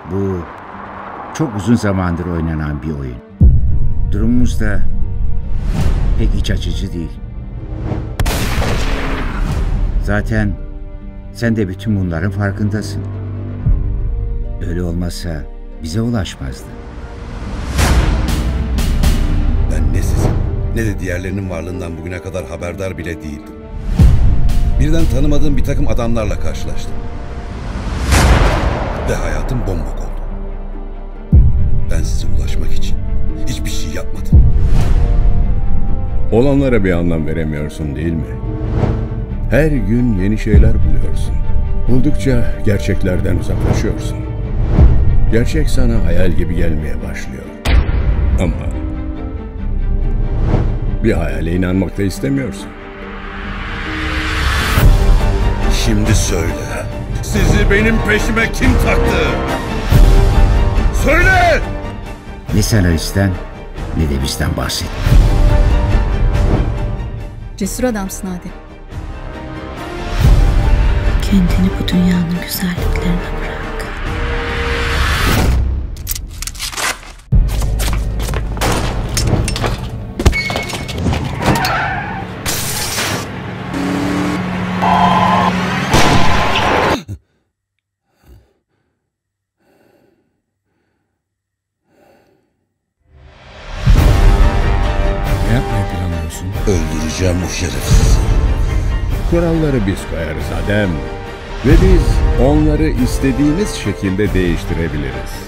Bu çok uzun zamandır oynanan bir oyun. Durumumuz da pek iç açıcı değil. Zaten sen de bütün bunların farkındasın. Öyle olmazsa bize ulaşmazdı. Ben ne sizin ne de diğerlerinin varlığından bugüne kadar haberdar bile değildim. Birden tanımadığım bir takım adamlarla karşılaştım. Ve hayatım bombok oldu. Ben size ulaşmak için hiçbir şey yapmadım. Olanlara bir anlam veremiyorsun değil mi? Her gün yeni şeyler buluyorsun. Buldukça gerçeklerden uzaklaşıyorsun. Gerçek sana hayal gibi gelmeye başlıyor. Ama bir hayale inanmak da istemiyorsun. Şimdi söyle. Sizi benim peşime kim taktı? Söyle! Ne senaristen ne de bizden bahset. Cesur adamsın Adem. Kendini bu dünyanın güzelliklerine bırak. Ne yapmayı planlıyorsun? Öldüreceğim bu şerefsizi. Kuralları biz koyarız Adem. Ve biz onları istediğimiz şekilde değiştirebiliriz.